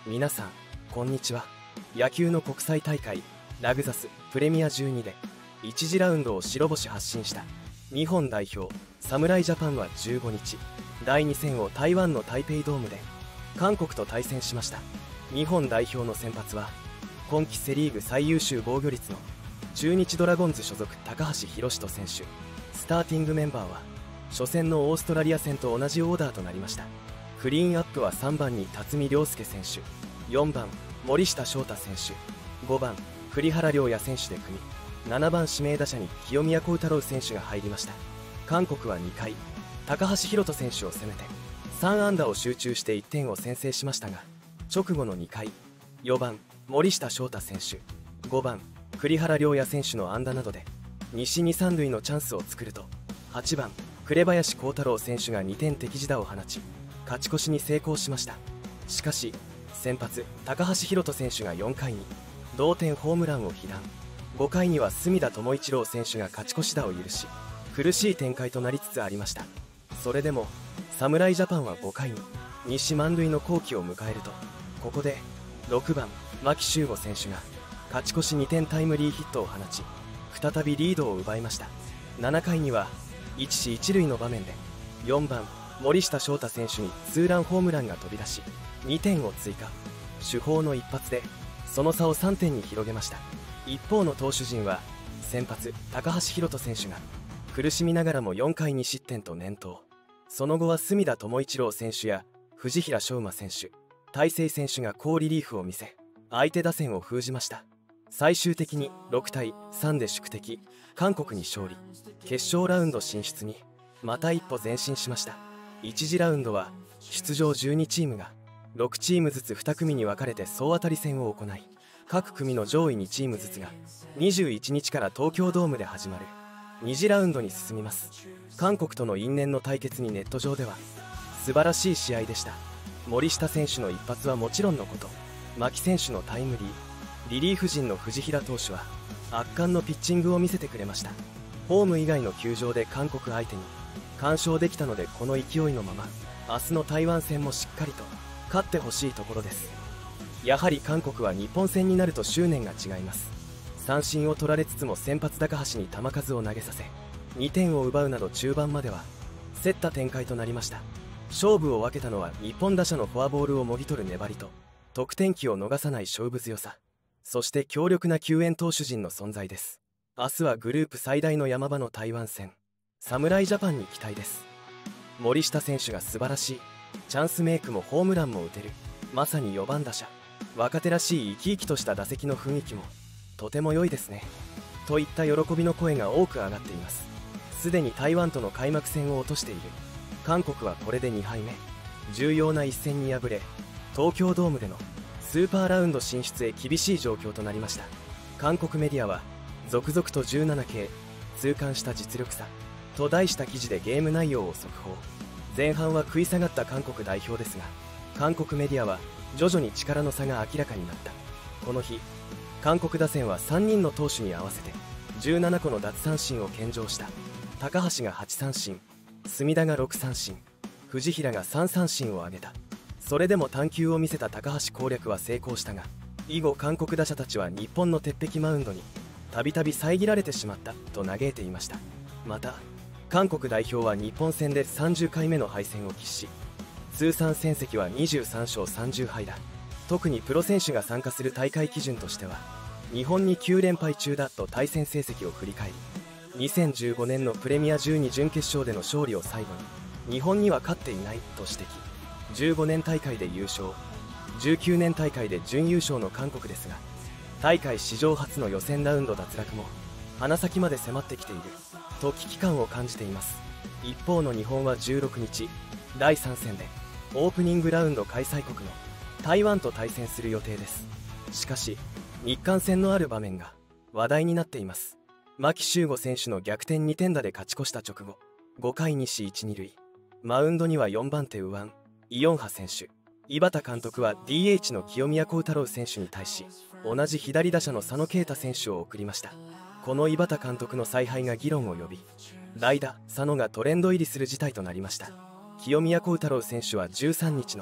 皆さんこんにちは。野球の国際大会ラグザスプレミア12で1次ラウンドを白星発進した日本代表侍ジャパンは15日、第2戦を台湾の台北ドームで韓国と対戦しました。日本代表の先発は今季セリーグ最優秀防御率の中日ドラゴンズ所属高橋宏斗選手。スターティングメンバーは初戦のオーストラリア戦と同じオーダーとなりました。クリーンアップは3番に辰巳涼介選手、4番森下翔太選手、5番栗原陵矢選手で組み、7番指名打者に清宮幸太郎選手が入りました。韓国は2回高橋宏斗選手を攻めて3安打を集中して1点を先制しましたが、直後の2回4番森下翔太選手、5番栗原陵矢選手の安打などで西2、3塁のチャンスを作ると、8番紅林幸太郎選手が2点敵地打を放ち勝ち越しに成功しました。しかし先発高橋宏斗選手が4回に同点ホームランを被弾、5回には隅田智一郎選手が勝ち越し打を許し、苦しい展開となりつつありました。それでも侍ジャパンは5回に西満塁の好機を迎えると、ここで6番牧秀悟選手が勝ち越し2点タイムリーヒットを放ち再びリードを奪いました。7回には一死一塁の場面で4番森下翔太選手にツーランホームランが飛び出し2点を追加。主砲の一発でその差を3点に広げました。一方の投手陣は先発高橋宏斗選手が苦しみながらも4回2失点と粘投。その後は隅田智一郎選手や藤平翔馬選手、大勢選手が好リリーフを見せ相手打線を封じました。最終的に6対3で宿敵韓国に勝利、決勝ラウンド進出にまた一歩前進しました。1次ラウンドは出場12チームが6チームずつ2組に分かれて総当たり戦を行い、各組の上位2チームずつが21日から東京ドームで始まる2次ラウンドに進みます。韓国との因縁の対決にネット上では素晴らしい試合でした。森下選手の一発はもちろんのこと、牧選手のタイムリー、リリーフ陣の藤平投手は圧巻のピッチングを見せてくれました。ホーム以外の球場で韓国相手に完勝できたので、この勢いのまま明日の台湾戦もしっかりと勝ってほしいところです。やはり韓国は日本戦になると執念が違います。三振を取られつつも先発高橋に球数を投げさせ2点を奪うなど中盤までは競った展開となりました。勝負を分けたのは日本打者のフォアボールをもぎ取る粘りと得点機を逃さない勝負強さ、そして強力な救援投手陣の存在です。明日はグループ最大の山場の台湾戦、侍ジャパンに期待です。森下選手が素晴らしい、チャンスメイクもホームランも打てる、まさに4番打者、若手らしい生き生きとした打席の雰囲気もとても良いですね、といった喜びの声が多く上がっています。すでに台湾との開幕戦を落としている韓国はこれで2敗目、重要な一戦に敗れ東京ドームでのスーパーラウンド進出へ厳しい状況となりました。韓国メディアは続々と17系痛感した実力差と題した記事でゲーム内容を速報。前半は食い下がった韓国代表ですが、韓国メディアは徐々に力の差が明らかになった。この日韓国打線は3人の投手に合わせて17個の奪三振を献上した。高橋が8三振、隅田が6三振、藤平が3三振を挙げた。それでも探求を見せた高橋攻略は成功したが、以後韓国打者たちは日本の鉄壁マウンドにたびたび遮られてしまったと嘆いていました。また韓国代表は日本戦で30回目の敗戦を喫し、通算戦績は23勝30敗だ。特にプロ選手が参加する大会基準としては日本に9連敗中だと対戦成績を振り返り、2015年のプレミア12準決勝での勝利を最後に日本には勝っていないと指摘。15年大会で優勝、19年大会で準優勝の韓国ですが、大会史上初の予選ラウンド脱落も鼻先まで迫ってきていると危機感を感じています。一方の日本は16日第3戦でオープニングラウンド開催国の台湾と対戦する予定です。しかし日韓戦のある場面が話題になっています。牧秀悟選手の逆転2点打で勝ち越した直後、5回2死1、2塁、マウンドには4番手右腕イ・ヨンハ選手、井端監督は DH の清宮幸太郎選手に対し同じ左打者の佐野啓太選手を送りました。この井端監督の采配が議論を呼び、代打佐野がトレンド入りする事態となりました。清宮幸太郎選手は13日の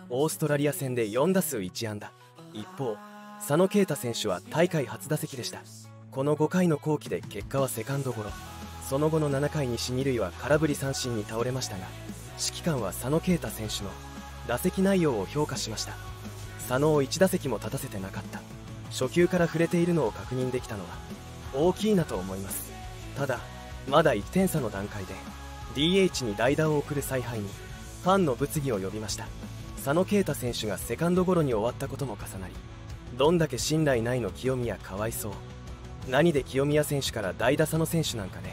オーストラリア戦で4打数1安打。一方佐野恵太選手は大会初打席でした。この5回の好機で結果はセカンドゴロ。その後の7回に西二塁は空振り三振に倒れましたが、指揮官は佐野恵太選手の打席内容を評価しました。佐野を1打席も立たせてなかった。初球から触れているのを確認できたのは大きいなと思います。ただまだ1点差の段階で DH に代打を送る采配にファンの物議を呼びました。佐野恵太選手がセカンドゴロに終わったことも重なり、どんだけ信頼ないの清宮かわいそう。何で清宮選手から代打佐野選手なんかね。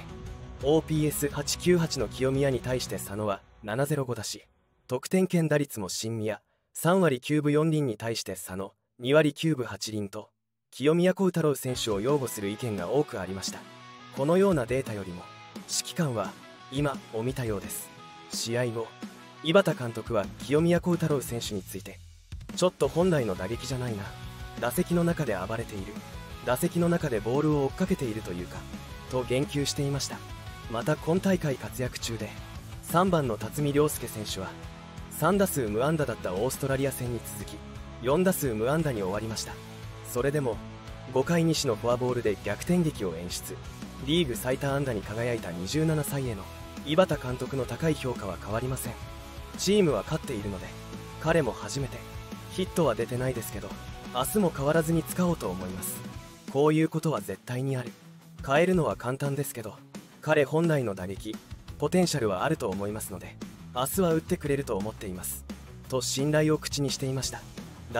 OPS898 の清宮に対して佐野は705だし、得点圏打率も新宮3割9分4厘に対して佐野2割9分8厘と清宮幸太郎選手を擁護する意見が多くありました。このようなデータよりも指揮官は今を見たようです。試合後井端監督は清宮幸太郎選手について、ちょっと本来の打撃じゃないな、打席の中で暴れている、打席の中でボールを追っかけているというかと言及していました。また今大会活躍中で3番の辰巳涼介選手は3打数無安打だったオーストラリア戦に続き4打数無安打に終わりました。それでも5回西のフォアボールで逆転劇を演出。リーグ最多安打に輝いた27歳への井端監督の高い評価は変わりません。チームは勝っているので、彼も初めてヒットは出てないですけど明日も変わらずに使おうと思います。こういうことは絶対にある。変えるのは簡単ですけど、彼本来の打撃ポテンシャルはあると思いますので、明日は打ってくれると思っていますと信頼を口にしていました。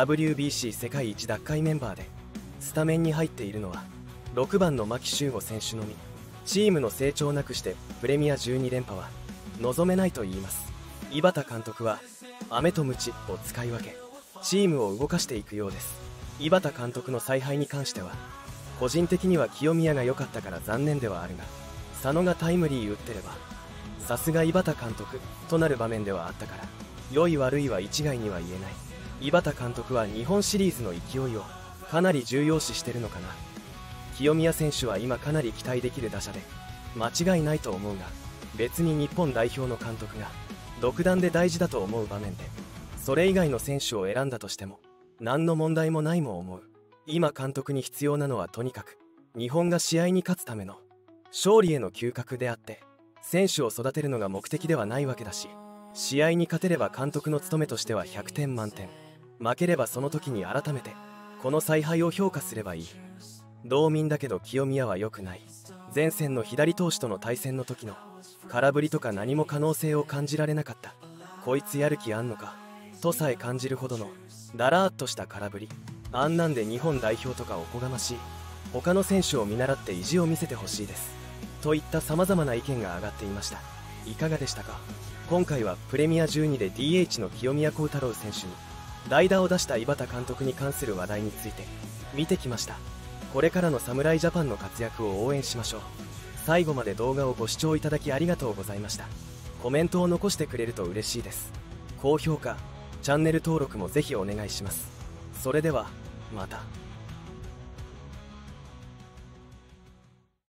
WBC 世界一奪回メンバーでスタメンに入っているのは6番の牧秀悟選手のみ。チームの成長なくしてプレミア12連覇は望めないと言います。井端監督は飴と鞭を使い分けチームを動かしていくようです。井端監督の采配に関しては、個人的には清宮が良かったから残念ではあるが、佐野がタイムリー打ってればさすが井端監督となる場面ではあったから、良い悪いは一概には言えない。井端監督は日本シリーズの勢いをかなり重要視してるのかな。清宮選手は今かなり期待できる打者で間違いないと思うが、別に日本代表の監督が独断で大事だと思う場面でそれ以外の選手を選んだとしても何の問題もないも思う。今監督に必要なのはとにかく日本が試合に勝つための勝利への嗅覚であって、選手を育てるのが目的ではないわけだし、試合に勝てれば監督の務めとしては100点満点、負ければその時に改めてこの采配を評価すればいい。道民だけど清宮は良くない。前線の左投手との対戦の時の空振りとか何も可能性を感じられなかった。こいつやる気あんのかとさえ感じるほどのだらーっとした空振り。あんなんで日本代表とかおこがましい。他の選手を見習って意地を見せてほしいですといった様々な意見が上がっていました。いかがでしたか。今回はプレミア12で DH の清宮幸太郎選手に代打を出した井端監督に関する話題について見てきました。これからの侍ジャパンの活躍を応援しましょう。最後まで動画をご視聴いただきありがとうございました。コメントを残してくれると嬉しいです。高評価、チャンネル登録もぜひお願いします。それではまた。